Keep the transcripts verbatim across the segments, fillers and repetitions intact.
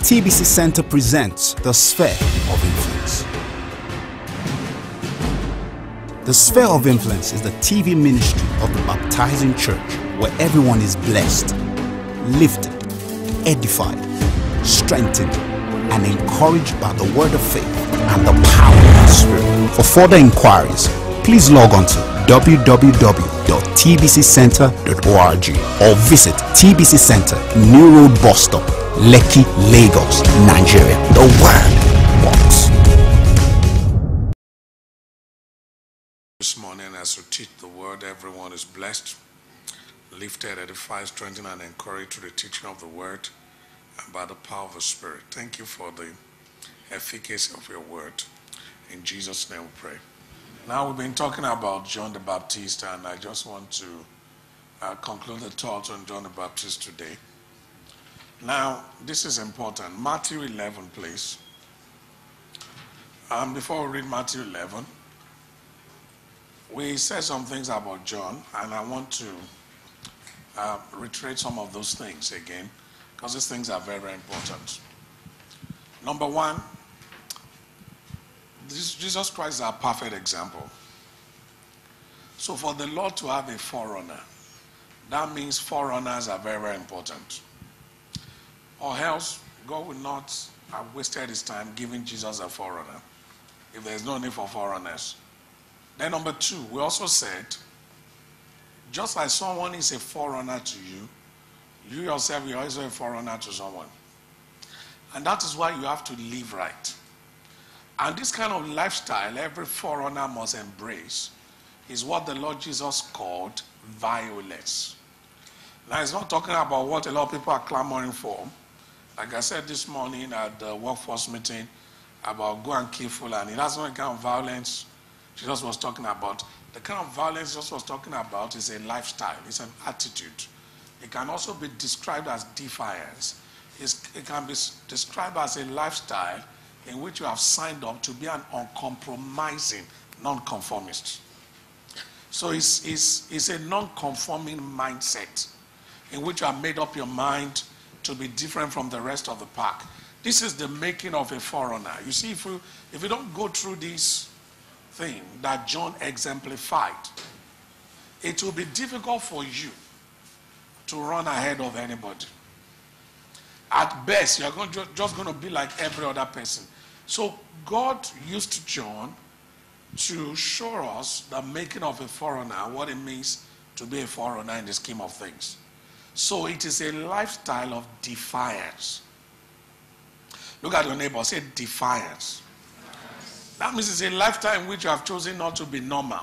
T B C Center presents The Sphere of Influence. The Sphere of Influence is the T V ministry of the baptizing church where everyone is blessed, lifted, edified, strengthened, and encouraged by the word of faith and the power of the Spirit. For further inquiries, please log on to w w w dot t b c center dot org or visit T B C Center, New Road Bus Stop, Lekki, Lagos, Nigeria. The word works. This morning, as we teach the word, everyone is blessed, lifted, edified, strengthened, and encouraged through the teaching of the word and by the power of the Spirit. Thank you for the efficacy of your word. In Jesus' name we pray. Now, we've been talking about John the Baptist, and I just want to uh, conclude the thoughts on John the Baptist today. Now, this is important. Matthew eleven, please. Um, before we read Matthew eleven, we said some things about John, and I want to uh, reiterate some of those things again, because these things are very, very important. Number one, this, Jesus Christ is our perfect example. So for the Lord to have a forerunner, that means forerunners are very, very important. Or else, God would not have wasted his time giving Jesus a forerunner if there is no need for forerunners. Then number two, we also said, just like someone is a forerunner to you, you yourself, you're also a forerunner to someone. And that is why you have to live right. And this kind of lifestyle every forerunner must embrace is what the Lord Jesus called violence. Now, he's not talking about what a lot of people are clamoring for. Like I said this morning at the workforce meeting about go and kill Fulani. That's not the kind of violence Jesus was talking about. The kind of violence Jesus was talking about is a lifestyle. It's an attitude. It can also be described as defiance. It's, it can be described as a lifestyle in which you have signed up to be an uncompromising nonconformist. So it's, it's, it's a non-conforming mindset in which you have made up your mind to be different from the rest of the pack. This is the making of a forerunner. You see, if you, if you don't go through this thing that John exemplified, it will be difficult for you to run ahead of anybody. At best, you're going to, just going to be like every other person. So God used John to show us the making of a forerunner, what it means to be a forerunner in the scheme of things. So it is a lifestyle of defiance. Look at your neighbor, say defiance. That means it's a lifestyle in which you have chosen not to be normal.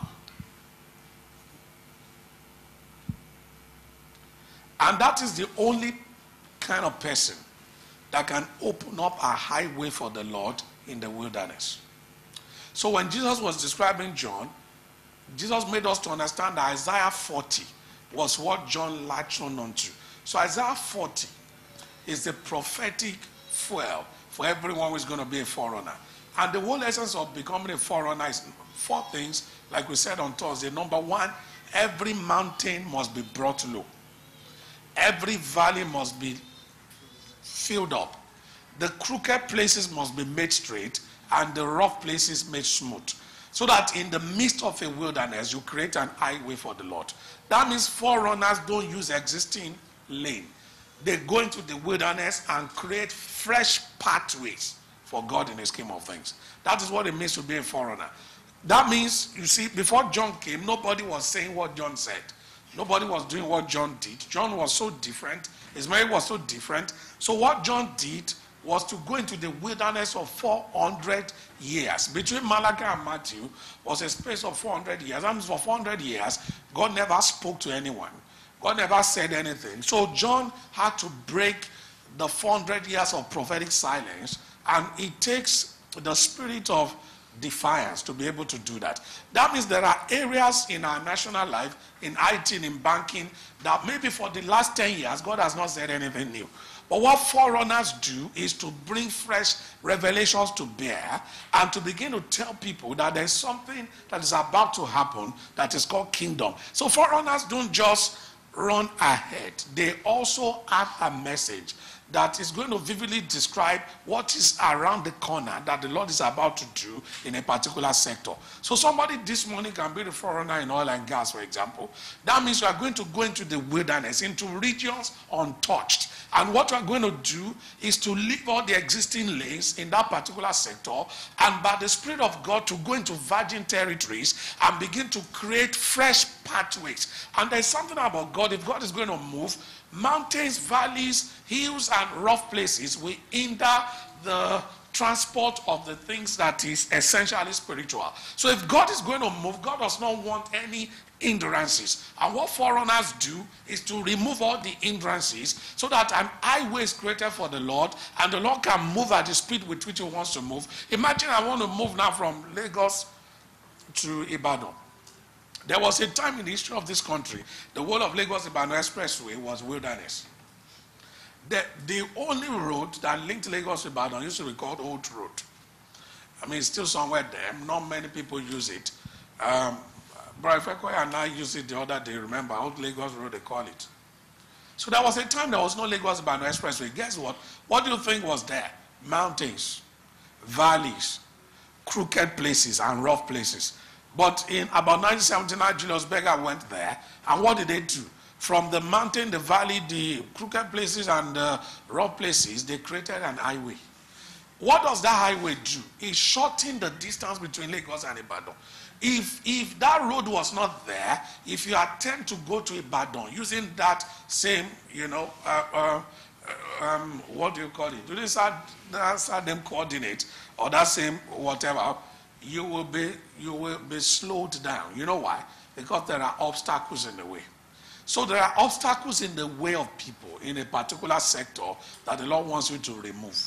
And that is the only kind of person that can open up a highway for the Lord in the wilderness. So when Jesus was describing John, Jesus made us to understand that Isaiah forty was what John latched on onto. So Isaiah forty is the prophetic fuel for everyone who is going to be a forerunner. And the whole essence of becoming a forerunner is four things, like we said on Thursday. Number one, every mountain must be brought low. Every valley must be filled up. The crooked places must be made straight, and the rough places made smooth. So that in the midst of a wilderness, you create an highway for the Lord. That means forerunners don't use existing lane. They go into the wilderness and create fresh pathways for God in the scheme of things. That is what it means to be a forerunner. That means, you see, before John came, nobody was saying what John said. Nobody was doing what John did. John was so different. His marriage was so different. So what John did was to go into the wilderness of four hundred years. Between Malachi and Matthew was a space of four hundred years. That means for four hundred years, God never spoke to anyone. God never said anything. So John had to break the four hundred years of prophetic silence, and it takes the spirit of defiance to be able to do that. That means there are areas in our national life, in I T, in banking, that maybe for the last ten years, God has not said anything new. But what forerunners do is to bring fresh revelations to bear and to begin to tell people that there's something that is about to happen that is called kingdom. So forerunners don't just run ahead. They also have a message that is going to vividly describe what is around the corner that the Lord is about to do in a particular sector. So somebody this morning can be the forerunner in oil and gas, for example. That means you are going to go into the wilderness, into regions untouched. And what you are going to do is to leave all the existing lanes in that particular sector, and by the Spirit of God to go into virgin territories and begin to create fresh pathways. And there's something about God. If God is going to move, mountains, valleys, hills, and rough places will hinder the transport of the things that is essentially spiritual. So if God is going to move, God does not want any hindrances. And what forerunners do is to remove all the hindrances so that an highway is created for the Lord, and the Lord can move at the speed with which he wants to move. Imagine I want to move now from Lagos to Ibadan. There was a time in the history of this country, the whole of Lagos-Ibadan Expressway was wilderness. The, the only road that linked Lagos to Ibadan used to be called Old Road. I mean, it's still somewhere there. Not many people use it. Um, Brother Fekoy and I used it the other day, remember, Old Lagos Road, they call it. So there was a time there was no Lagos-Ibadan Expressway. Guess what? What do you think was there? Mountains, valleys, crooked places, and rough places. But in about nineteen seventy-nine, Julius Berger went there, and what did they do? From the mountain, the valley, the crooked places, and the rough places, they created an highway. What does that highway do? It shortened the distance between Lagos and Ibadan. If, if that road was not there, if you attempt to go to Ibadan using that same, you know, uh, uh, um, what do you call it? Do they start, start them coordinate or that same whatever? You will be you will be slowed down. You know why? Because there are obstacles in the way. So there are obstacles in the way of people in a particular sector that the Lord wants you to remove.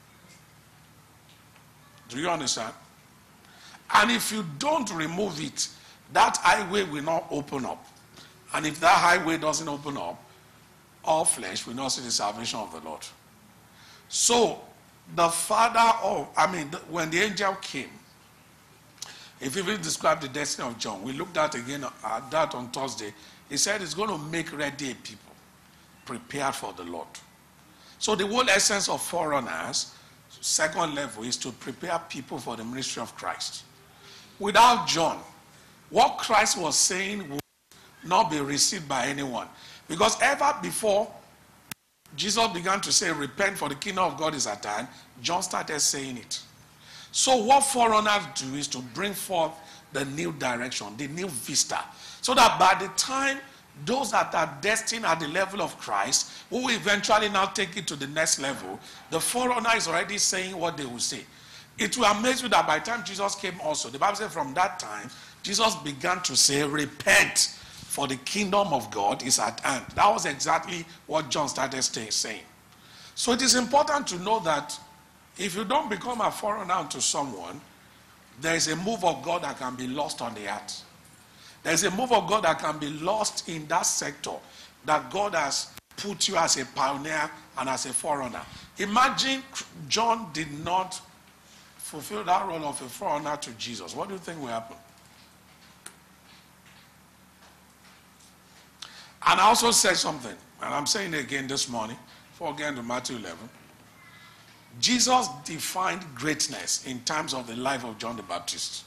Do you understand? And if you don't remove it, that highway will not open up. And if that highway doesn't open up, all flesh will not see the salvation of the Lord. So the father of, I mean, the, when the angel came, if you will describe the destiny of John, we looked at again at that on Thursday. He said it's going to make ready a people prepared for the Lord. So the whole essence of forerunners, second level, is to prepare people for the ministry of Christ. Without John, what Christ was saying would not be received by anyone. Because ever before Jesus began to say, repent for the kingdom of God is at hand, John started saying it. So what forerunners do is to bring forth the new direction, the new vista, so that by the time those that are destined at the level of Christ, who will eventually now take it to the next level, the forerunner is already saying what they will say. It will amaze you that by the time Jesus came also, the Bible says from that time, Jesus began to say, repent, for the kingdom of God is at hand. That was exactly what John started saying. So it is important to know that if you don't become a forerunner to someone, there is a move of God that can be lost on the earth. There is a move of God that can be lost in that sector that God has put you as a pioneer and as a forerunner. Imagine John did not fulfill that role of a forerunner to Jesus. What do you think will happen? And I also said something, and I'm saying it again this morning, before getting to Matthew eleven. Jesus defined greatness in terms of the life of John the Baptist.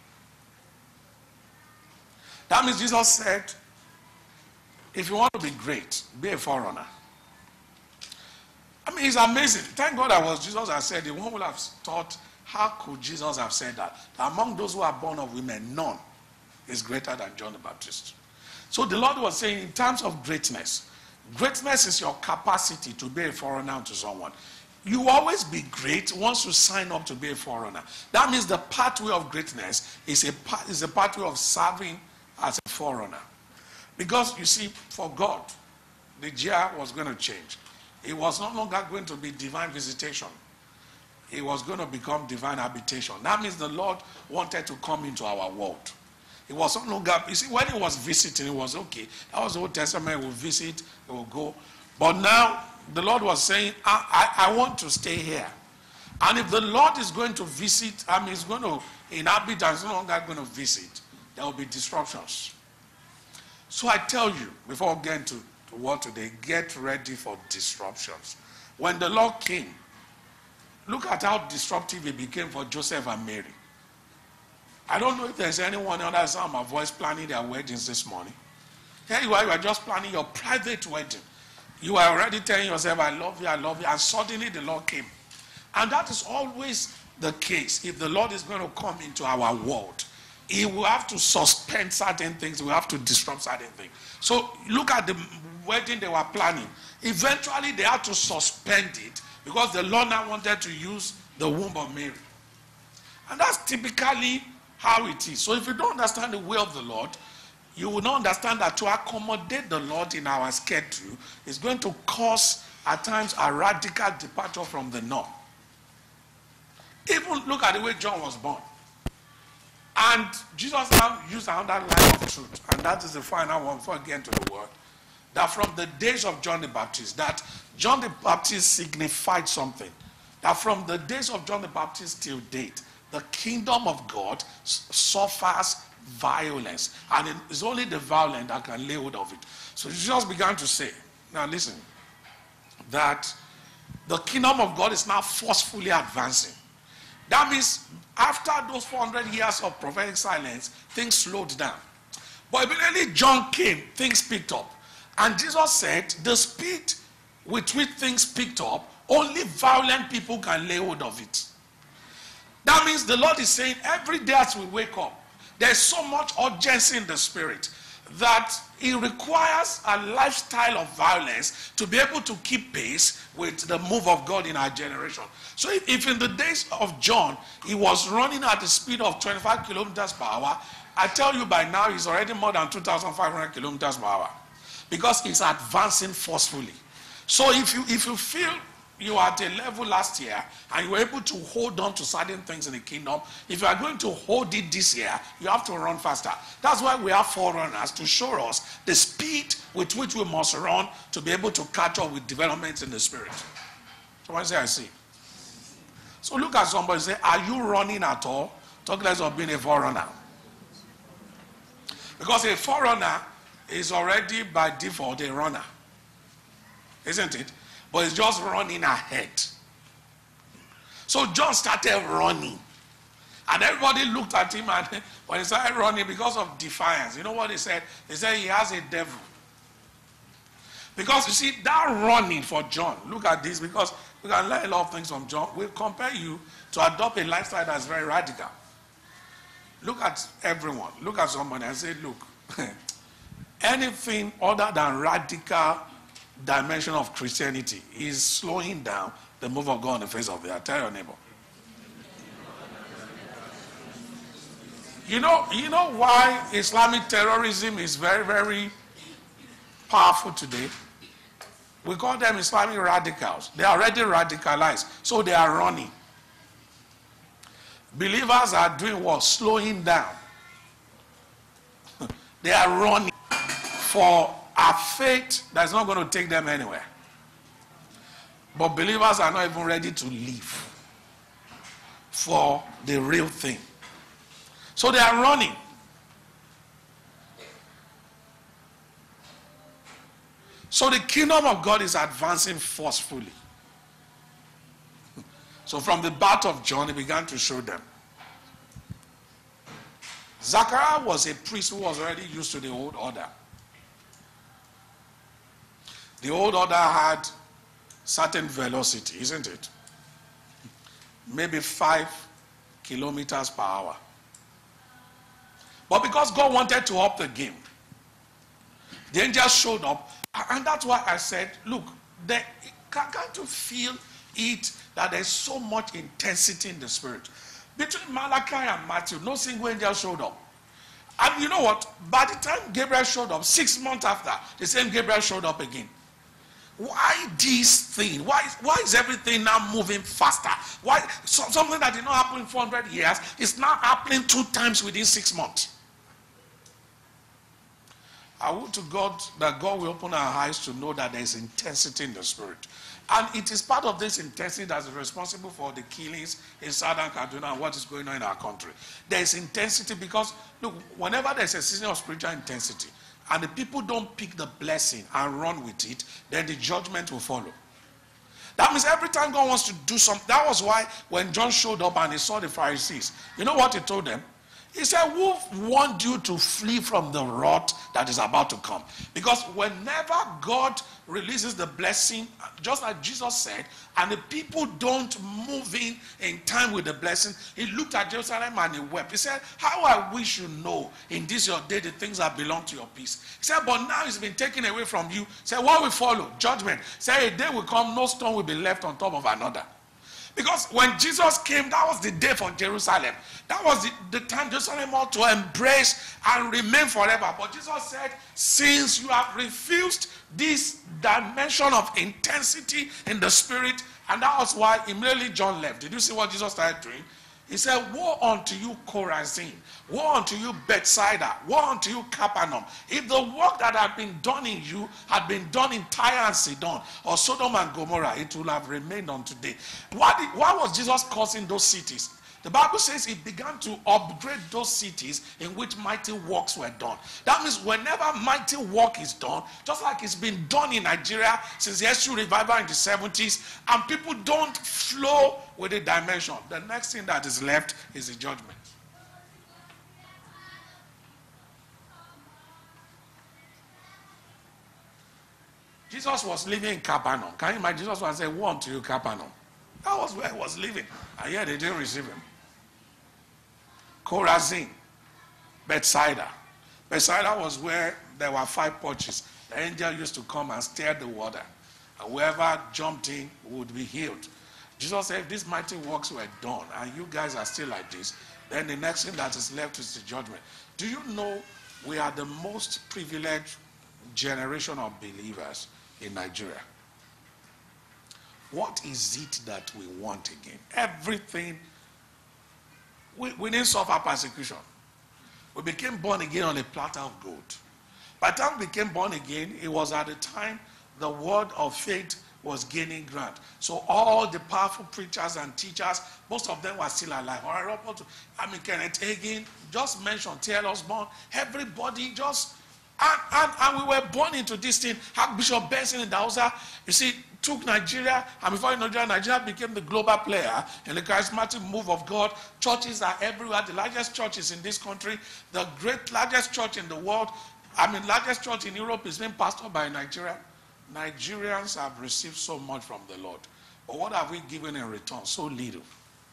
That means Jesus said, if you want to be great, be a forerunner. I mean, it's amazing. Thank God that was Jesus that said it. One would have thought, how could Jesus have said that? That among those who are born of women, none is greater than John the Baptist. So the Lord was saying, in terms of greatness, greatness is your capacity to be a forerunner to someone. You will always be great once you sign up to be a forerunner. That means the pathway of greatness is a, is a pathway of serving as a forerunner. Because you see, for God, the year was going to change. It was no longer going to be divine visitation. It was going to become divine habitation. That means the Lord wanted to come into our world. It was no longer, you see, when he was visiting, it was okay. That was the Old Testament. He will visit, he will go. But now, the Lord was saying, I, I, I want to stay here. And if the Lord is going to visit, I mean, he's going to inhabit and is no longer going to visit, there will be disruptions. So I tell you, before getting to, to what today, get ready for disruptions. when the Lord came, look at how disruptive it became for Joseph and Mary. I don't know if there's anyone under the sound of my voice planning their weddings this morning. Here you are, you are just planning your private wedding. You are already telling yourself, I love you, I love you, and suddenly the Lord came. And that is always the case. If the Lord is going to come into our world, he will have to suspend certain things, he will have to disrupt certain things. So look at the wedding they were planning. Eventually they had to suspend it because the Lord now wanted to use the womb of Mary. And that's typically how it is. So if you don't understand the way of the Lord, you will not understand that to accommodate the Lord in our schedule is going to cause at times a radical departure from the norm. Even look at the way John was born. And Jesus now used another line of truth, and that is the final one before getting to the word. That from the days of John the Baptist, that John the Baptist signified something. That from the days of John the Baptist till date, the kingdom of God suffers violence. And it is only the violent that can lay hold of it. So Jesus began to say, now listen, that the kingdom of God is now forcefully advancing. That means after those four hundred years of prophetic silence, things slowed down. But immediately John came, things picked up. And Jesus said, the speed with which things picked up, only violent people can lay hold of it. That means the Lord is saying every day as we wake up, there's so much urgency in the spirit that it requires a lifestyle of violence to be able to keep pace with the move of God in our generation. So if, if in the days of John, he was running at the speed of twenty-five kilometers per hour, I tell you by now he's already more than two thousand five hundred kilometers per hour because he's advancing forcefully. So if you, if you feel you are at a level last year and you were able to hold on to certain things in the kingdom, if you are going to hold it this year, you have to run faster. That's why we have forerunners to show us the speed with which we must run to be able to catch up with developments in the spirit. Someone say, I see. So look at somebody and say, are you running at all? Talk less of being a forerunner. Because a forerunner is already by default a runner. Isn't it? But he's just running ahead. So John started running. And everybody looked at him, and when he started running because of defiance, you know what he said? He said he has a devil. Because you see, that running for John, look at this, because we can learn a lot of things from John. We'll compare you to adopt a lifestyle that's very radical. Look at everyone. Look at someone and say, look, anything other than radical dimension of Christianity is slowing down the move of God on the face of the earth. Tell your neighbor. You know, you know why Islamic terrorism is very, very powerful today? We call them Islamic radicals. They are already radicalized, so they are running. Believers are doing what? Slowing down. They are running for a fate that's not going to take them anywhere. But believers are not even ready to live for the real thing. So they are running. So the kingdom of God is advancing forcefully. So from the birth of John, he began to show them. Zachariah was a priest who was already used to the old order. The old order had certain velocity, isn't it? Maybe five kilometers per hour. But because God wanted to up the game, the angels showed up. And that's why I said, look, they, can't you feel it that there's so much intensity in the spirit? Between Malachi and Matthew, no single angel showed up. And you know what? By the time Gabriel showed up, six months after, the same Gabriel showed up again. Why this thing? Why, why is everything now moving faster? Why so, something that did not happen in four hundred years is now happening two times within six months? I would to God that God will open our eyes to know that there is intensity in the spirit. And it is part of this intensity that is responsible for the killings in Southern Kaduna and what is going on in our country. There is intensity because, look, whenever there's a season of spiritual intensity, and the people don't pick the blessing and run with it, then the judgment will follow. That means every time God wants to do something, that was why when John showed up and he saw the Pharisees, you know what he told them? He said, who warned you to flee from the wrath that is about to come? Because whenever God releases the blessing, just like Jesus said, and the people don't move in in time with the blessing, he looked at Jerusalem and he wept. He said, how I wish you know in this your day the things that belong to your peace. He said, but now it's been taken away from you. He said, what will follow? Judgment. He said, a day will come, no stone will be left on top of another. Because when Jesus came, that was the day for Jerusalem. That was the, the time Jerusalem ought to embrace and remain forever. But Jesus said, since you have refused this dimension of intensity in the spirit, and that was why immediately John left. Did you see what Jesus started doing? He said, woe unto you, Chorazin. Woe unto you, Bethsaida. Woe unto you, Capernaum. If the work that had been done in you had been done in Tyre and Sidon, or Sodom and Gomorrah, it would have remained on today. Why, did, why was Jesus causing those cities? The Bible says he began to upgrade those cities in which mighty works were done. That means whenever mighty work is done, just like it's been done in Nigeria since the Eshu revival in the seventies, and people don't flow with the dimension, the next thing that is left is the judgment. Jesus was living in Capernaum. Can you imagine? Jesus was saying, woe unto you, Capernaum. That was where he was living. And yet they didn't receive him. Chorazin, Bethsaida. Bethsaida was where there were five porches. The angel used to come and stir the water. And whoever jumped in would be healed. Jesus said, if these mighty works were done and you guys are still like this, then the next thing that is left is the judgment. Do you know we are the most privileged generation of believers in Nigeria? What is it that we want again? Everything. We, we didn't suffer persecution. We became born again on a platter of gold. By the time we became born again, it was at the time the word of faith was gaining ground. So all the powerful preachers and teachers, most of them were still alive. I mean, Kenneth Hagin, just mentioned T L Osborne, everybody just, and, and, and we were born into this thing. Archbishop Benson in Dausa, you see, took Nigeria, and before you know, Nigeria became the global player in the charismatic move of God. Churches are everywhere. The largest churches in this country, the great largest church in the world, I mean, largest church in Europe is being pastored by Nigeria. Nigerians have received so much from the Lord. But what have we given in return? So little.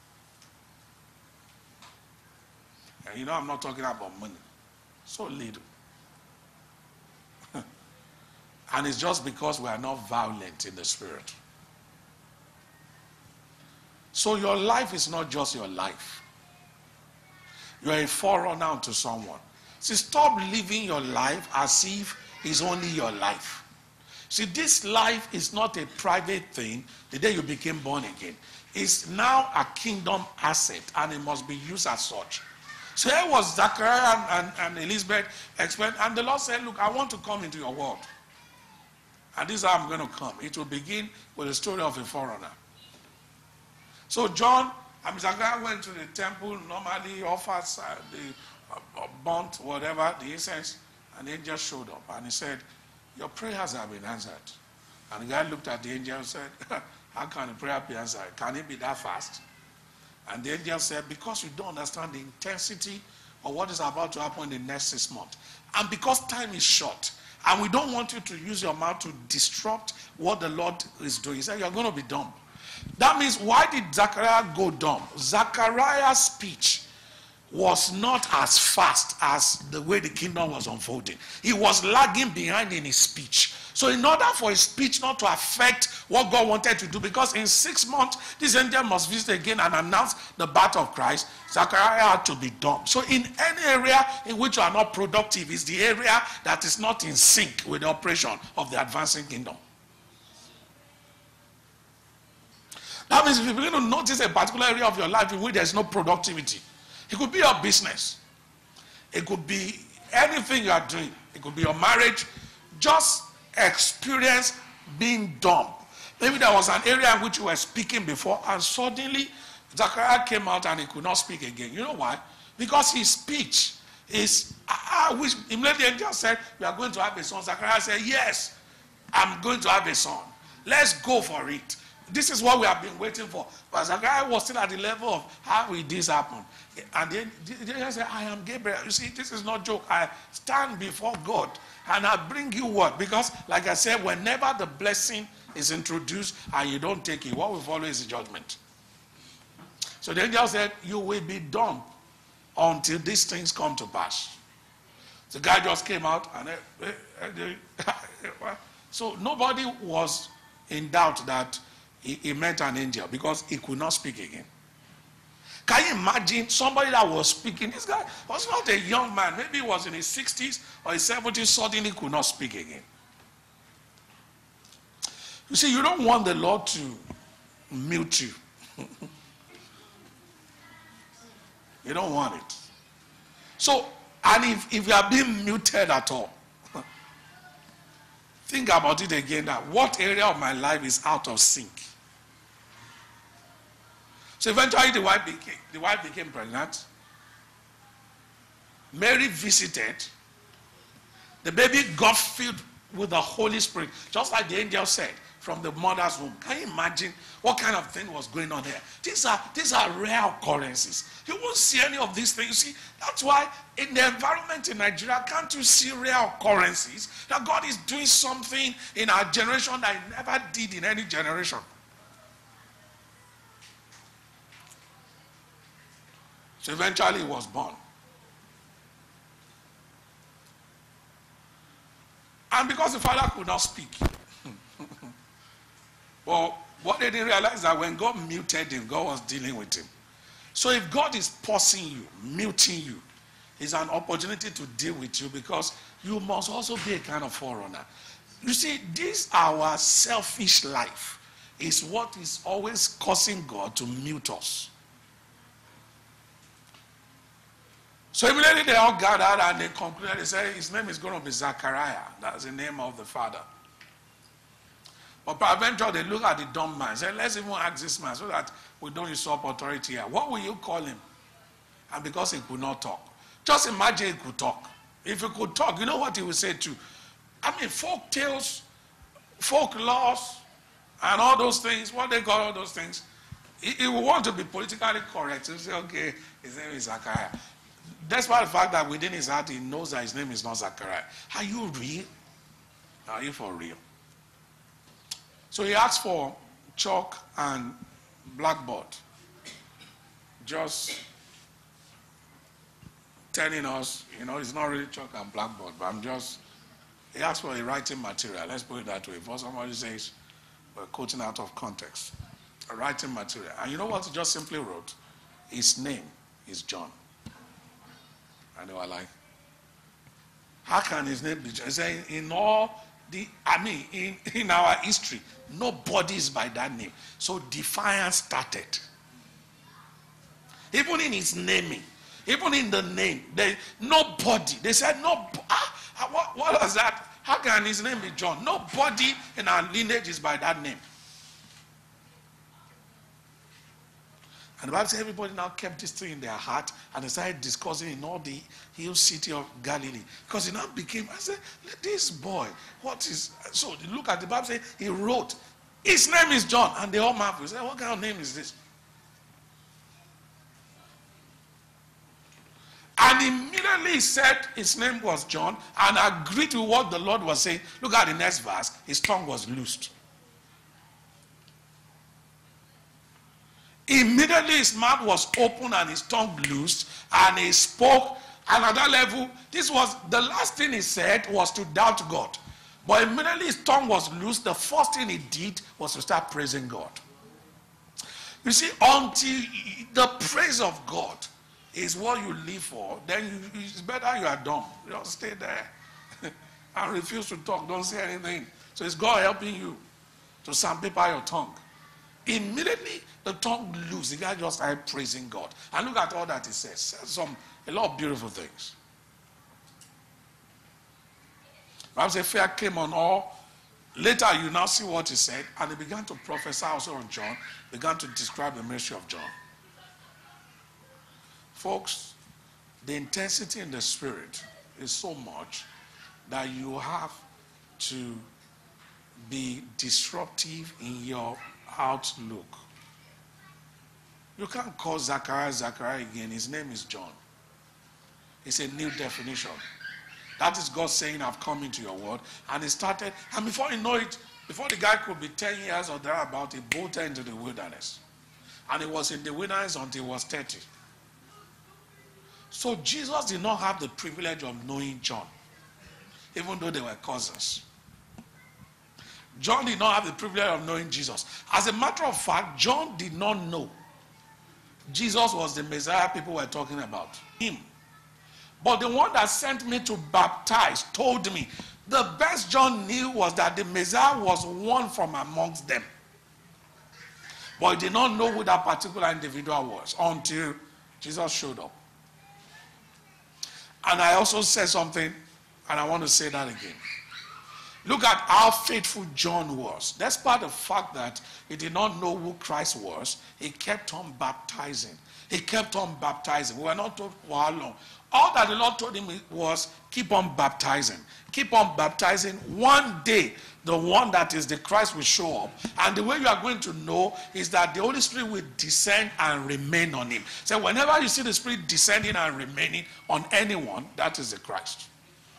And you know, I'm not talking about money. So little. And it's just because we are not violent in the spirit. So your life is not just your life. You are a forerunner unto someone. See, stop living your life as if it's only your life. See, this life is not a private thing the day you became born again. It's now a kingdom asset, and it must be used as such. So here was Zachariah and, and, and Elizabeth explained, and the Lord said, look, I want to come into your world. And this is how I'm going to come. It will begin with the story of a forerunner. So John and Zachariah went to the temple, normally offers uh, the uh, burnt, whatever, the incense, and the angel showed up. And he said, your prayers have been answered. And the guy looked at the angel and said, how can a prayer be answered? Can it be that fast? And the angel said, because you don't understand the intensity of what is about to happen in the next six months. And because time is short, and we don't want you to use your mouth to disrupt what the Lord is doing. He said, you're going to be dumb. That means, why did Zachariah go dumb? Zachariah's speech was not as fast as the way the kingdom was unfolding. He was lagging behind in his speech. So in order for his speech not to affect what God wanted to do, because in six months, this angel must visit again and announce the birth of Christ, Zachariah had to be dumb. So in any area in which you are not productive is the area that is not in sync with the operation of the advancing kingdom. That means if you begin to notice a particular area of your life in which there is no productivity, it could be your business. It could be anything you are doing. It could be your marriage. Just experience being dumb. Maybe there was an area in which you were speaking before, and suddenly Zachariah came out and he could not speak again. You know why? Because his speech is, I, I wish, immediately the angel said, we are going to have a son. Zachariah said, yes, I'm going to have a son. Let's go for it. This is what we have been waiting for. But Zachariah was still at the level of how will this happen? And then they said, I am Gabriel. You see, this is not joke. I stand before God and I bring you what? Because, like I said, whenever the blessing is introduced and you don't take it, what will follow is the judgment. So the angel said, you will be dumb until these things come to pass. The guy just came out and so nobody was in doubt that he, he met an angel because he could not speak again. Can you imagine somebody that was speaking? This guy was not a young man. Maybe he was in his sixties or his seventies, suddenly could not speak again. You see, you don't want the Lord to mute you. You don't want it. So, and if, if you are being muted at all, think about it again, that what area of my life is out of sync? So eventually the wife became, the wife became pregnant. Mary visited. The baby got filled with the Holy Spirit, just like the angel said, from the mother's womb. Can you imagine what kind of thing was going on there? These are, these are rare occurrences. You won't see any of these things. You see, that's why in the environment in Nigeria, can't you see rare occurrences? That God is doing something in our generation that He never did in any generation. So eventually He was born. And because the father could not speak, well, what they didn't realize is that when God muted him, God was dealing with him. So if God is pausing you, muting you, it's an opportunity to deal with you, because you must also be a kind of forerunner. You see, this our selfish life is what is always causing God to mute us. So immediately they all gathered and they concluded, they said his name is going to be Zachariah. That's the name of the father. But eventually they look at the dumb man and say, let's even ask this man so that we don't usurp authority here. What will you call him? And because he could not talk. Just imagine he could talk. If he could talk, you know what he would say too? I mean, folk tales, folk laws, and all those things, what they call all those things, he, he would want to be politically correct. He would say, okay, his name is Zachariah. Despite the fact that within his heart he knows that his name is not Zachariah. Are you real? Are you for real? So he asked for chalk and blackboard. Just telling us, you know, it's not really chalk and blackboard, but I'm just, he asked for a writing material. Let's put it that way. Before somebody says, we're quoting out of context. A writing material. And you know what he just simply wrote? His name is John. And they were like, how can his name be John? He said, in all the, I mean, in, in our history, nobody is by that name. So defiance started. Even in his naming, even in the name, they, nobody, they said, no, ah, what, what was that? How can his name be John? Nobody in our lineage is by that name. And the Bible says everybody now kept this thing in their heart and they started discussing in all the hill city of Galilee. Because it now became, I said, this boy, what is, so look at the Bible says he wrote, his name is John. And they all marveled. Said, what kind of name is this? And immediately he said his name was John and agreed with what the Lord was saying. Look at the next verse. His tongue was loosed. Immediately his mouth was open and his tongue loosed, and he spoke. And at that level, this was the last thing he said was to doubt God. But immediately his tongue was loosed, the first thing he did was to start praising God. You see, until the praise of God is what you live for, then you, it's better you are dumb. You don't stay there and refuse to talk. Don't say anything. So it's God helping you to sandpaper your tongue. Immediately the tongue loose, the guy just started praising God. And look at all that he says. Says some a lot of beautiful things. Bible says fear came on all. Later you now see what he said, and he began to prophesy also on John, began to describe the ministry of John. Folks, the intensity in the spirit is so much that you have to be disruptive in your outlook. You can't call Zachariah Zachariah again. His name is John. It's a new definition. That is God saying, I've come into your world. And he started, and before you know it, before the guy could be ten years or thereabout, he bolted into the wilderness. And he was in the wilderness until he was thirty. So Jesus did not have the privilege of knowing John, even though they were cousins. John did not have the privilege of knowing Jesus. As a matter of fact, John did not know Jesus was the Messiah people were talking about. Him. But the one that sent me to baptize told me the best John knew was that the Messiah was one from amongst them. But he did not know who that particular individual was until Jesus showed up. And I also said something, and I want to say that again. Look at how faithful John was. Despite the fact that he did not know who Christ was, he kept on baptizing. He kept on baptizing. We were not told for how long. All that the Lord told him was, keep on baptizing. Keep on baptizing. One day, the one that is the Christ will show up. And the way you are going to know is that the Holy Spirit will descend and remain on him. So whenever you see the Spirit descending and remaining on anyone, that is the Christ.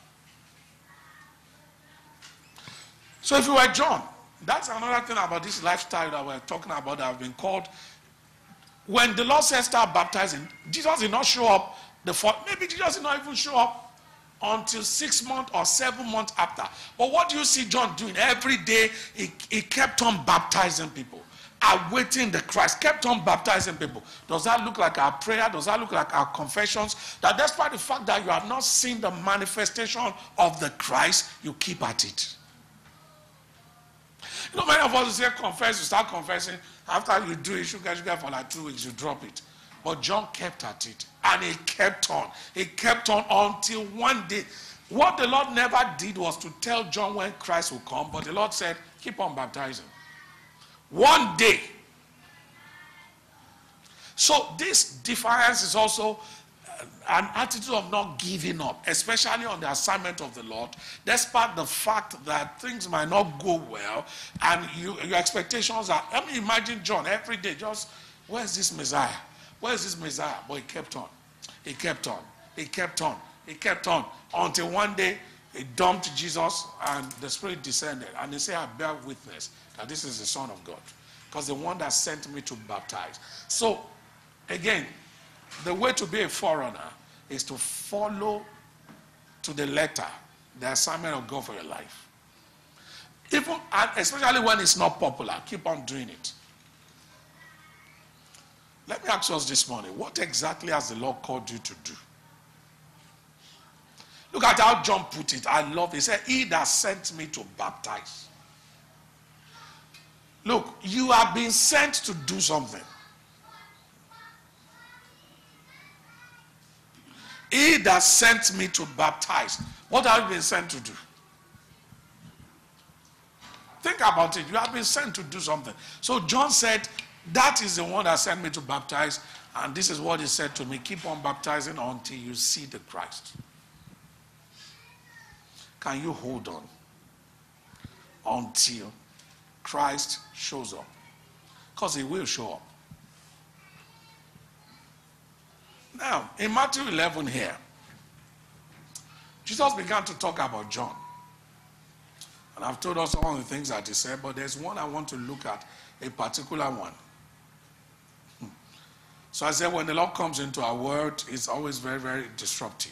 So if you were John, that's another thing about this lifestyle that we're talking about that have been called. When the Lord said start baptizing, Jesus did not show up. The fourth, maybe Jesus did not even show up until six months or seven months after. But what do you see John doing? Every day he, he kept on baptizing people, awaiting the Christ, kept on baptizing people. Does that look like our prayer? Does that look like our confessions? That despite the fact that you have not seen the manifestation of the Christ, you keep at it. You know, many of us say confess, you start confessing. After you do it, you get, you get for like two weeks, you drop it. But John kept at it. And he kept on. He kept on until one day. What the Lord never did was to tell John when Christ will come. But the Lord said, keep on baptizing. One day. So this defiance is also an attitude of not giving up, especially on the assignment of the Lord, despite the fact that things might not go well, and you, your expectations are, I mean, imagine John every day, just, where's this Messiah? Where's this Messiah? But he kept on. He kept on. He kept on. He kept on. Until one day, he dumped Jesus, and the Spirit descended. And he said, I bear witness that this is the Son of God. Because the one that sent me to baptize. So, again, the way to be a forerunner is to follow to the letter the assignment of God for your life. Even, and especially when it's not popular, keep on doing it. Let me ask us this morning, what exactly has the Lord called you to do? Look at how John put it. I love it. He said, he that sent me to baptize. Look, you have been sent to do something. He that sent me to baptize. What have you been sent to do? Think about it. You have been sent to do something. So John said, that is the one that sent me to baptize. And this is what he said to me. Keep on baptizing until you see the Christ. Can you hold on until Christ shows up? Because he will show up. Now, in Matthew eleven here, Jesus began to talk about John. And I've told us all the things that he said, but there's one I want to look at, a particular one. So I said, when the Lord comes into our world, it's always very, very disruptive.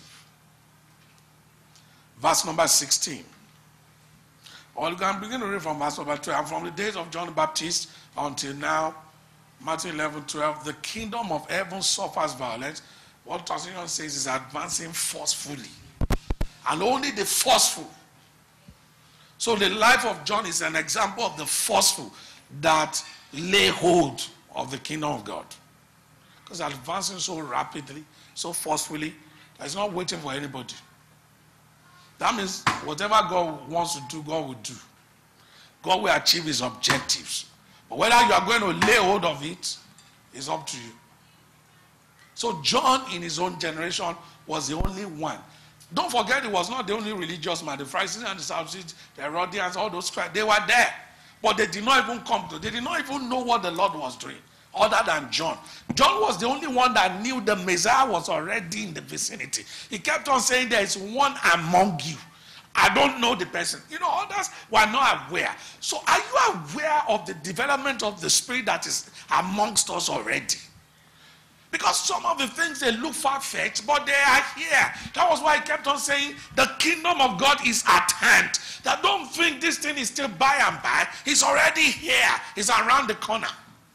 Verse number sixteen. Or you can begin to read from verse number twelve. And from the days of John the Baptist until now, Matthew eleven, twelve, the kingdom of heaven suffers violence. What translation says is advancing forcefully. And only the forceful. So the life of John is an example of the forceful that lay hold of the kingdom of God. Because advancing so rapidly, so forcefully, that it's not waiting for anybody. That means whatever God wants to do, God will do. God will achieve his objectives. But whether you are going to lay hold of it, is up to you. So John in his own generation was the only one. Don't forget, he was not the only religious man. The Pharisees and the Sadducees, the Herodians, all those, they were there. But they did not even come to, they did not even know what the Lord was doing, other than John. John was the only one that knew the Messiah was already in the vicinity. He kept on saying, there is one among you. I don't know the person. You know, others were not aware. So are you aware of the development of the Spirit that is amongst us already? Because some of the things, they look far-fetched, but they are here. That was why I kept on saying, the kingdom of God is at hand. That don't think this thing is still by and by. It's already here. It's around the corner.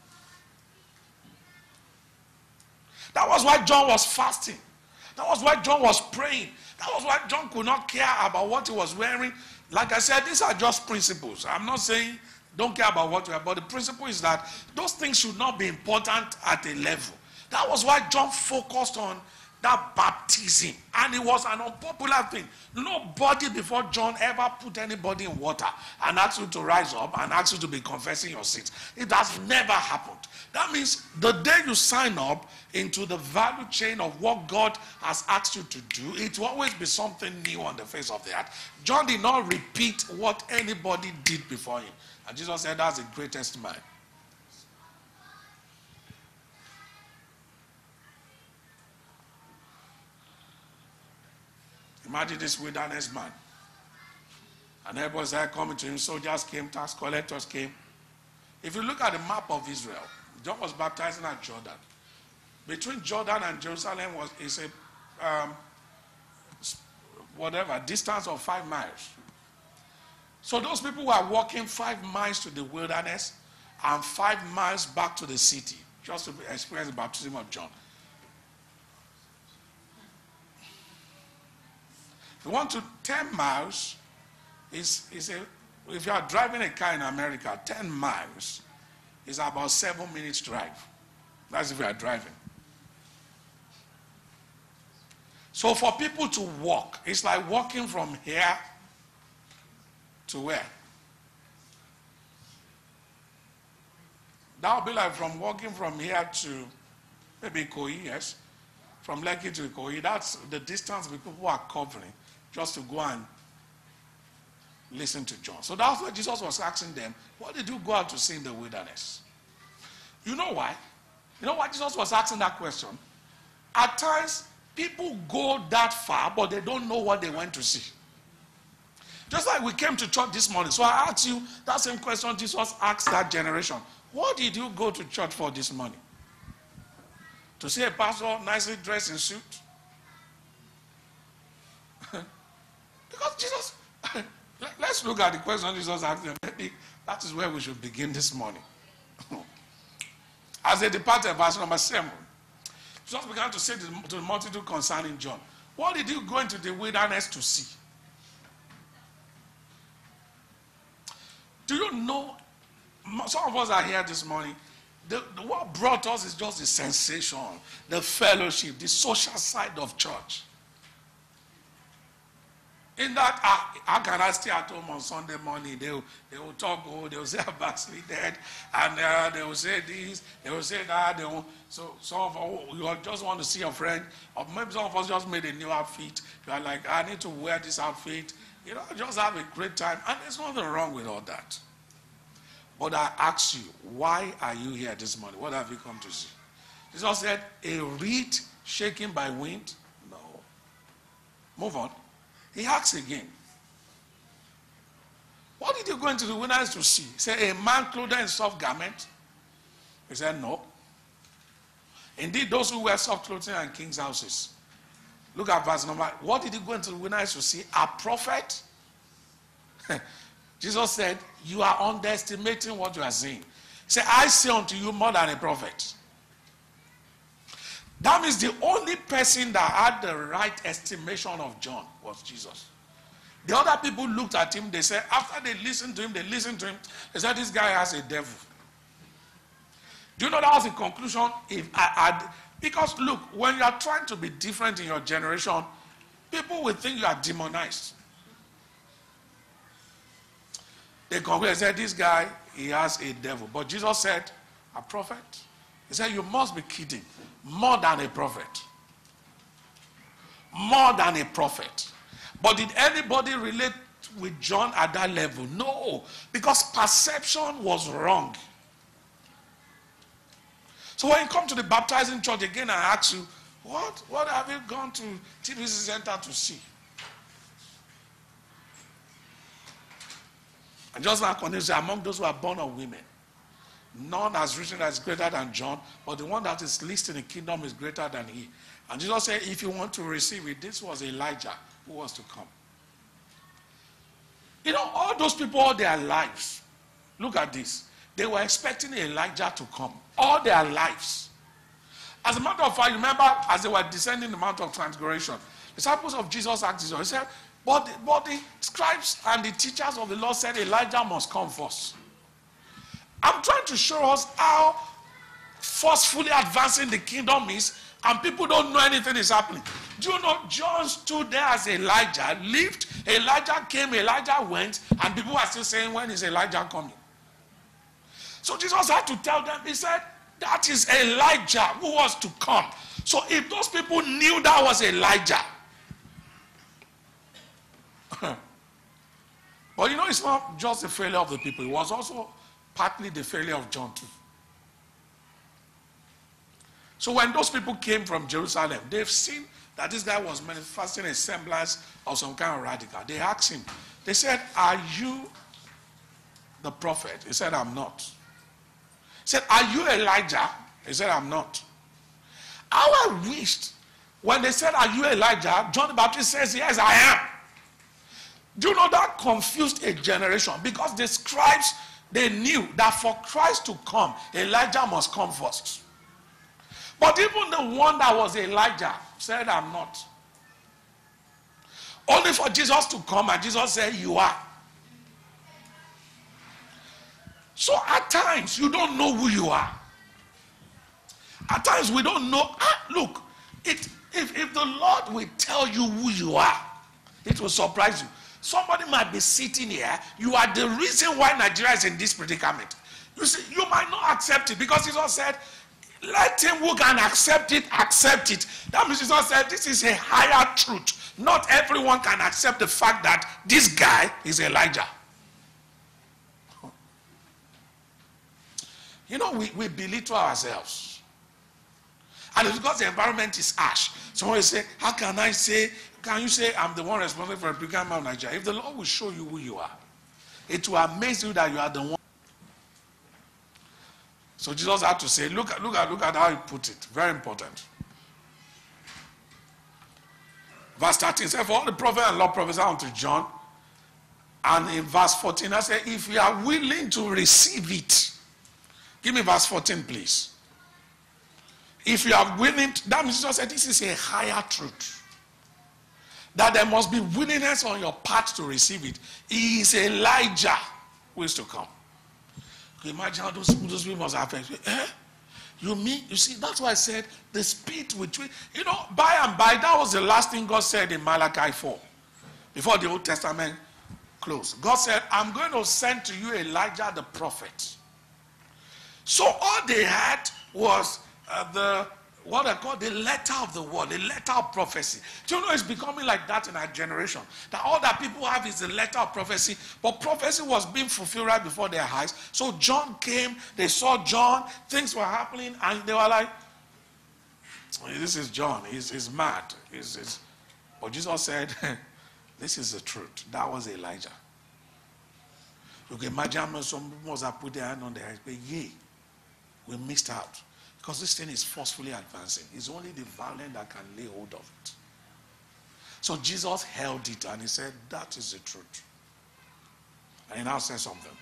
That was why John was fasting. That was why John was praying. That was why John could not care about what he was wearing. Like I said, these are just principles. I'm not saying don't care about what you are, but the principle is that those things should not be important at a level. That was why John focused on that baptism. And it was an unpopular thing. Nobody before John ever put anybody in water and asked you to rise up and asked you to be confessing your sins. It has never happened. That means the day you sign up into the value chain of what God has asked you to do, it will always be something new on the face of the earth. John did not repeat what anybody did before him. And Jesus said, that's the greatest man. Imagine this wilderness man. And everybody started coming to him. Soldiers came, tax collectors came. If you look at the map of Israel, John was baptizing at Jordan. Between Jordan and Jerusalem was is a um, whatever distance of five miles. So those people were walking five miles to the wilderness and five miles back to the city just to experience the baptism of John. If you want to ten miles, is is a if you are driving a car in America, ten miles is about seven minutes drive. That's if you are driving. So for people to walk, it's like walking from here to where? That would be like from walking from here to maybe Ikoyi, yes? From Lekki to Ikoyi, that's the distance people are covering just to go and listen to John. So that's what Jesus was asking them. What did you go out to see in the wilderness? You know why? You know why Jesus was asking that question? At times, people go that far, but they don't know what they went to see. Just like we came to church this morning. So I asked you that same question Jesus asked that generation. What did you go to church for this morning? To see a pastor nicely dressed in suit? Because Jesus... Let's look at the question Jesus asked them. Maybe that is where we should begin this morning. As they departed, verse number seven, Jesus began to say to the multitude concerning John, what did you go into the wilderness to see? Do you know, some of us are here this morning, the, the, what brought us is just the sensation, the fellowship, the social side of church. In that, uh, how can I stay at home on Sunday morning? They will, they will talk, oh, they will say I'm backslidden, and uh, they will say this, they will say that. They will, so some of us, oh, you just want to see your friend, or maybe some of us just made a new outfit. You are like, I need to wear this outfit. You know, just have a great time. And there's nothing wrong with all that. But I ask you, why are you here this morning? What have you come to see? Jesus said, a reed shaken by wind? No. Move on. He asks again, what did you go into the wilderness to see? He said, a man clothed in soft garment? He said, no. Indeed, those who wear soft clothing are in king's houses. Look at verse number. What did he go into the wilderness to see? A prophet? Jesus said, you are underestimating what you are seeing. He said, I say unto you more than a prophet. That means the only person that had the right estimation of John was Jesus. The other people looked at him, they said, after they listened to him, they listened to him, they said, this guy has a devil. Do you know that was the conclusion? If I had, because look, when you are trying to be different in your generation, people will think you are demonized. They concluded, they said, this guy, he has a devil. But Jesus said, a prophet? He said, you must be kidding. More than a prophet. More than a prophet. But did anybody relate with John at that level. No, because perception was wrong. So when you come to the baptizing church again, I ask you, what, what have you gone to T V C Center to see? And just like when you say, among those who are born of women, none has risen that is greater than John, but the one that is least in the kingdom is greater than he. And Jesus said, if you want to receive it, this was Elijah who was to come. You know, all those people, all their lives, look at this. They were expecting Elijah to come. All their lives. As a matter of fact, remember, as they were descending the Mount of Transfiguration, the disciples of Jesus asked Jesus, he said, but the, but the scribes and the teachers of the law said Elijah must come first. I'm trying to show us how forcefully advancing the kingdom is, and people don't know anything is happening. Do you know John stood there as Elijah, lived, Elijah came, Elijah went, and people are still saying, when is Elijah coming? So Jesus had to tell them, he said, that is Elijah who was to come. So if those people knew that was Elijah, but you know, it's not just the failure of the people, it was also partly the failure of John too. So when those people came from Jerusalem, they've seen that this guy was manifesting a semblance of some kind of radical. They asked him, they said, are you the prophet? He said, I'm not. He said, are you Elijah? He said, I'm not. How I wished when they said, are you Elijah? John the Baptist says, yes, I am. Do you know that confused a generation? Because the scribes, they knew that for Christ to come, Elijah must come first. But even the one that was Elijah said, I'm not. Only for Jesus to come, and Jesus said, you are. So at times, you don't know who you are. At times, we don't know. Ah, look, it, if, if the Lord will tell you who you are, it will surprise you. Somebody might be sitting here. You are the reason why Nigeria is in this predicament. You see, you might not accept it because Jesus said, let him who can accept it, accept it. That means Jesus said, this is a higher truth. Not everyone can accept the fact that this guy is Elijah. You know, we, we belittle ourselves. And it's because the environment is harsh. Someone will say, how can I say, can you say I'm the one responsible for the predicament of Nigeria? If the Lord will show you who you are, it will amaze you that you are the one. So Jesus had to say, look at, look at, look at how he put it. Very important. Verse thirteen said, for all the prophet and law prophesied unto John. And in verse fourteen, I said, if you are willing to receive it. Give me verse fourteen, please. If you are willing, to, that means Jesus said, this is a higher truth. That there must be willingness on your part to receive it. He is Elijah who is to come. You imagine how those, those people must have said, eh? You mean, you see, that's why I said the speed with which, you know, by and by, that was the last thing God said in Malachi four, before the Old Testament closed. God said, I'm going to send to you Elijah the prophet. So all they had was uh, the, what I call the letter of the word, the letter of prophecy. Do you know it's becoming like that in our generation? That all that people have is the letter of prophecy, but prophecy was being fulfilled right before their eyes. So John came, they saw John, things were happening, and they were like, this is John, he's, he's mad. He's, he's... But Jesus said, this is the truth. That was Elijah. You can imagine some people must have put their hand on their head, but yay, we missed out. Because this thing is forcefully advancing. It's only the violent that can lay hold of it. So Jesus held it and he said, that is the truth. And he now says something.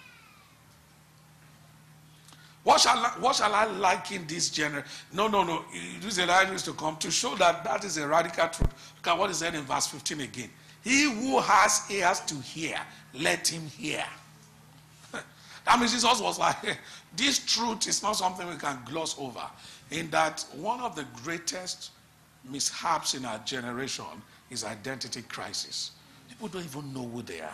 What shall I, what shall I liken this generation? No, no, no. This Elijah is to come to show that that is a radical truth. Look at what is said in verse fifteen again. He who has ears to hear, let him hear. That means Jesus was like, this truth is not something we can gloss over. In that one of the greatest mishaps in our generation is identity crisis. People don't even know who they are.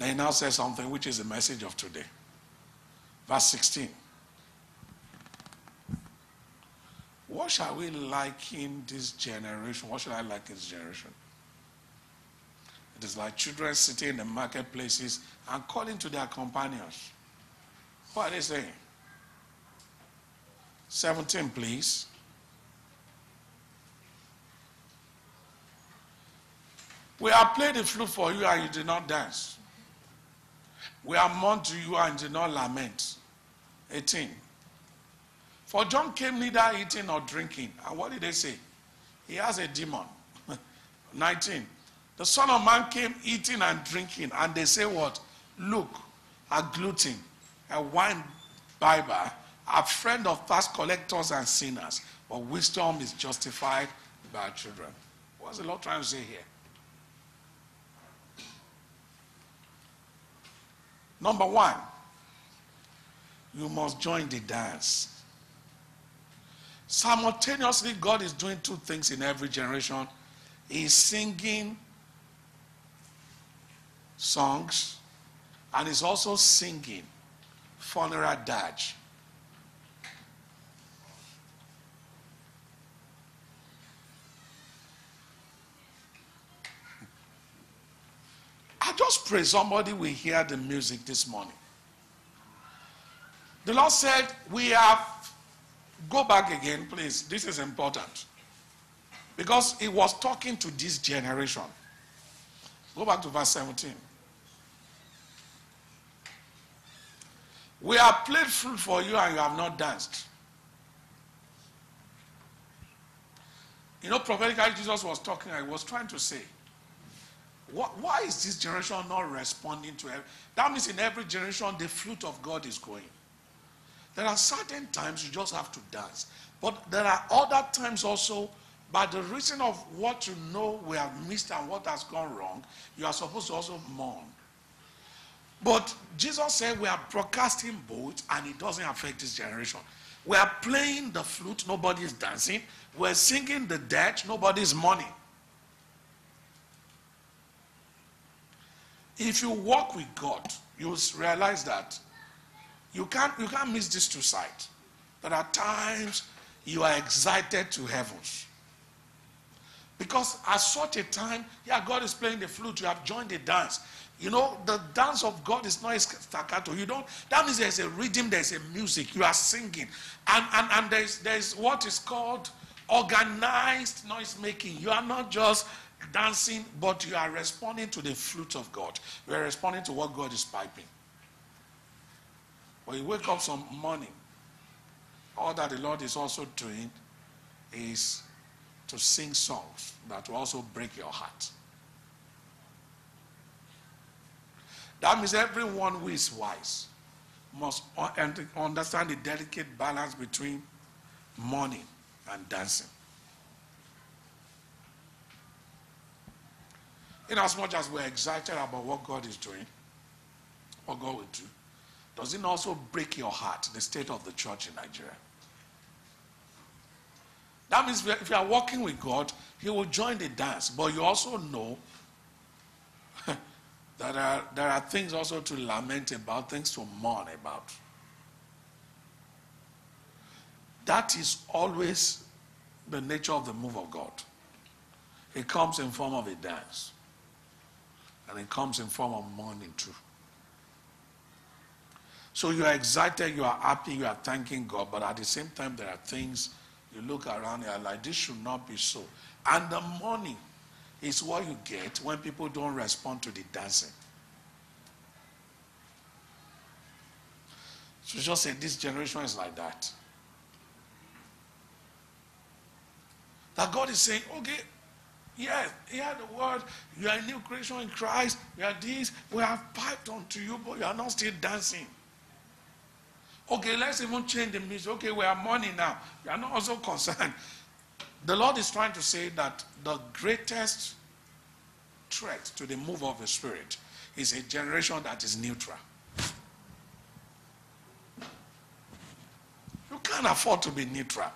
Then he now says something which is the message of today. Verse sixteen. What shall we liken this generation? What should I liken this generation? It is like children sitting in the marketplaces and calling to their companions. What are they saying? seventeen, please. We have played the flute for you and you did not dance. We have mourned to you and did not lament. eighteen. For John came neither eating nor drinking. And what did they say? He has a demon. nineteen. The Son of Man came eating and drinking. And they say what? Look, a glutton, a wine bibber, a friend of tax collectors and sinners. But wisdom is justified by children. What's the Lord trying to say here? Number one, you must join the dance. Simultaneously, God is doing two things in every generation. He's singing songs, and he's also singing funeral dirge. I just pray somebody will hear the music this morning. The Lord said, we have, go back again, please. This is important. Because he was talking to this generation. Go back to verse seventeen. We have played flute for you and you have not danced. You know, prophetically, Jesus was talking, I was trying to say, what, why is this generation not responding to it? That means in every generation, the flute of God is going. There are certain times you just have to dance. But there are other times also, by the reason of what you know we have missed and what has gone wrong, you are supposed to also mourn. But Jesus said we are broadcasting both and it doesn't affect this generation. We are playing the flute, nobody is dancing. We're singing the dirge, nobody is mourning. If you walk with God, you realize that you can't, you can't miss these two sides. There are times you are excited to heavens. Because at such a time, yeah, God is playing the flute, you have joined the dance. You know, the dance of God is not a staccato. You don't, that means there's a rhythm, there's a music, you are singing. And, and, and there's, there's what is called organized noise making. You are not just dancing, but you are responding to the flute of God. You are responding to what God is piping. When you wake up some morning, all that the Lord is also doing is to sing songs that will also break your heart. That means everyone who is wise must understand the delicate balance between mourning and dancing. In as much as we're excited about what God is doing, what God will do, does it also break your heart, the state of the church in Nigeria? That means if you are walking with God, he will join the dance. But you also know that there are, there are things also to lament about, things to mourn about. That is always the nature of the move of God. It comes in form of a dance. And it comes in form of mourning too. So you are excited, you are happy, you are thanking God, but at the same time there are things you look around and you are like, this should not be so. And the mourning is what you get when people don't respond to the dancing. So just say this generation is like that. That God is saying, okay, yes, hear the word, you are a new creation in Christ, you are this, we have piped unto you, but you are not still dancing. Okay, let's even change the music. Okay, we are mourning now. You are not also concerned. The Lord is trying to say that the greatest threat to the move of the Spirit is a generation that is neutral. You can't afford to be neutral.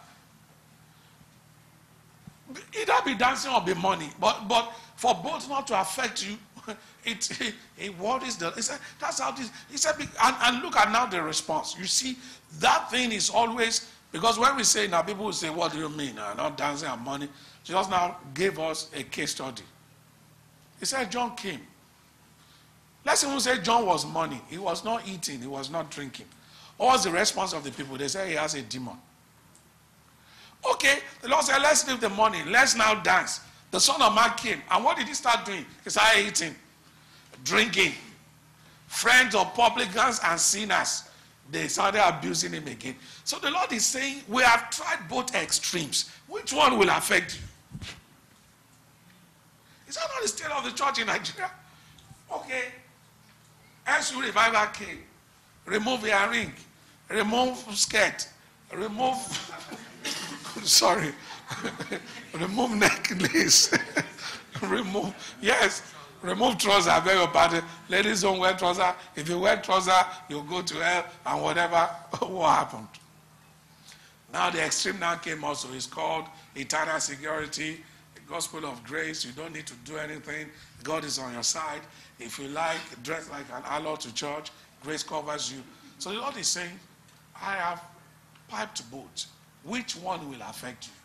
Either be dancing or be mourning. But, but for both not to affect you, it, it, it worries the, he said, that's how this, he said, and, and look at now the response. You see, that thing is always, because when we say now, people will say, what do you mean? Uh, not dancing and money. She just now gave us a case study. He said, John came. Let's even say John was money. He was not eating. He was not drinking. What was the response of the people? They said he has a demon. Okay, the Lord said, let's leave the money. Let's now dance. The Son of Man came. And what did he start doing? He started eating, drinking. Friends of publicans and sinners, they started abusing him again. So the Lord is saying, we have tried both extremes. Which one will affect you? Is that not the state of the church in Nigeria? Okay. S U revival came. Remove earring. Remove skirt. Remove, sorry. Remove necklace. Remove, yes. Remove trousers, I beg your pardon. Ladies don't wear trousers. If you wear trousers, you'll go to hell and whatever. What happened? Now the extreme now came also. It's called eternal security, the gospel of grace. You don't need to do anything. God is on your side. If you like, dress like an aloe to church. Grace covers you. So the Lord is saying, I have piped both. Which one will affect you?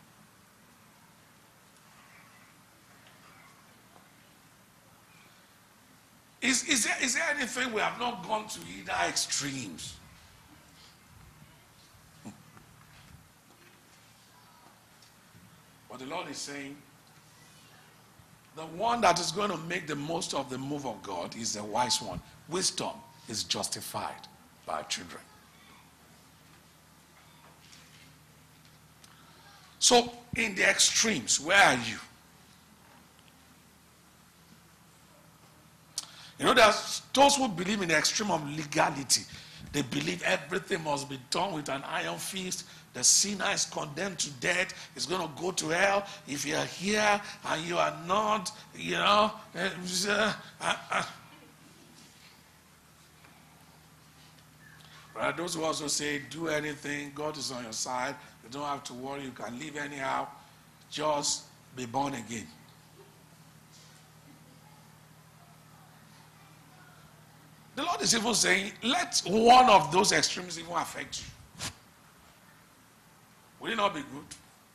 Is, is, there, is there anything we have not gone to either extremes? But the Lord is saying, the one that is going to make the most of the move of God is the wise one. Wisdom is justified by children. So, in the extremes, where are you? You know, there's those who believe in the extreme of legality. They believe everything must be done with an iron fist. The sinner is condemned to death. He's going to go to hell. If you are here and you are not, you know. Uh, uh, uh. Right, those who also say, do anything. God is on your side. You don't have to worry. You can live anyhow. Just be born again. The Lord is even saying, let one of those extremes even affect you. Will it not be good?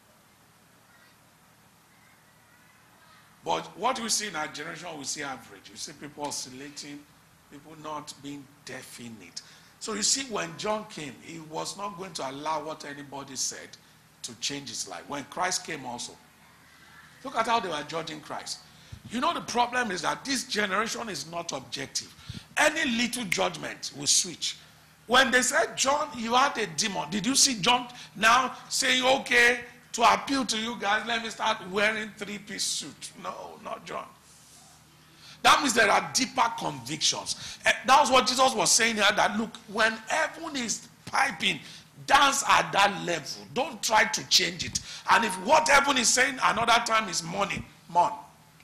But what we see in our generation, we see average. You see people oscillating, people not being definite. So you see, when John came, he was not going to allow what anybody said to change his life. When Christ came also, look at how they were judging Christ. You know, the problem is that this generation is not objective. Any little judgment will switch. When they said, John, you had a demon, did you see John now saying, okay, to appeal to you guys, let me start wearing three-piece suit? No, not John. That means there are deeper convictions. That was what Jesus was saying here, that look, when heaven is piping, dance at that level. Don't try to change it. And if what heaven is saying another time is money, money.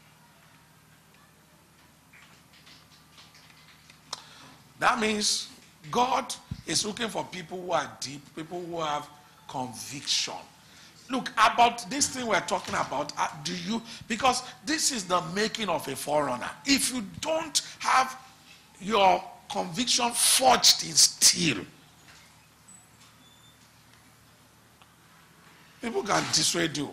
That means God is looking for people who are deep, people who have conviction. Look, about this thing we're talking about, uh, do you, because this is the making of a forerunner. If you don't have your conviction forged in steel, people can dissuade you.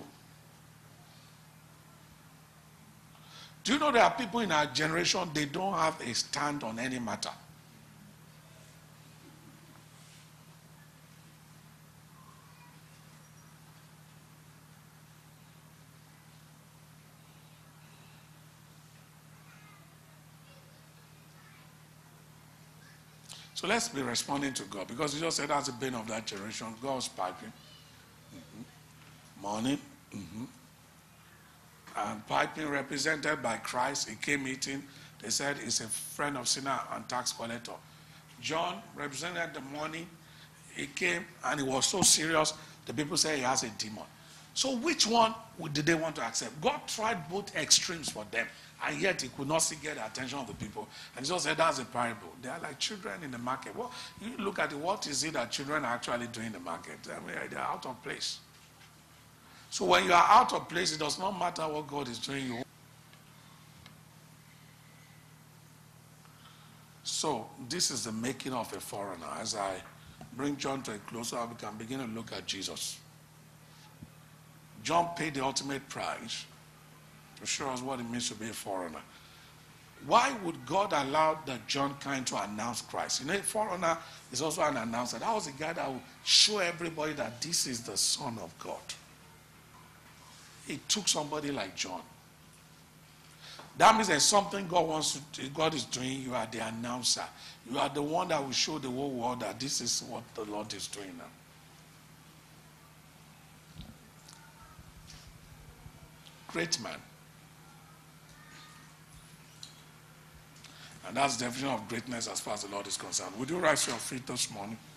Do you know there are people in our generation, they don't have a stand on any matter? So let's be responding to God, because he just said that's the bane of that generation. God was piping. Mm-hmm. Money. Mm-hmm. And piping represented by Christ. He came eating. They said he's a friend of sinner and tax collector. John represented the money. He came and he was so serious, the people say he has a demon. So which one did they want to accept? God tried both extremes for them, and yet he could not still get the attention of the people. And he just said, that's a parable. They are like children in the market. Well, you look at it, what is it that children are actually doing in the market? I mean, they are out of place. So when you are out of place, it does not matter what God is doing. You So this is the making of a forerunner. As I bring John to a close, so we can begin to look at Jesus. John paid the ultimate price to show us what it means to be a forerunner. Why would God allow the John kind to announce Christ? You know, a forerunner is also an announcer. That was the guy that would show everybody that this is the Son of God. It took somebody like John. That means there's something God wants to, God is doing. You are the announcer. You are the one that will show the whole world that this is what the Lord is doing now. Great man. And that's the definition of greatness as far as the Lord is concerned. Would you rise to your feet this morning?